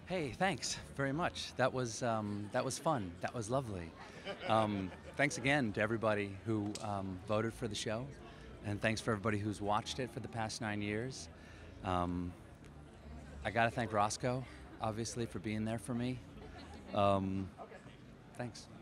Hey, thanks very much. That was fun. That was lovely. Thanks again to everybody who voted for the show, and thanks for everybody who's watched it for the past 9 years. I got to thank Roscoe, obviously, for being there for me. Thanks.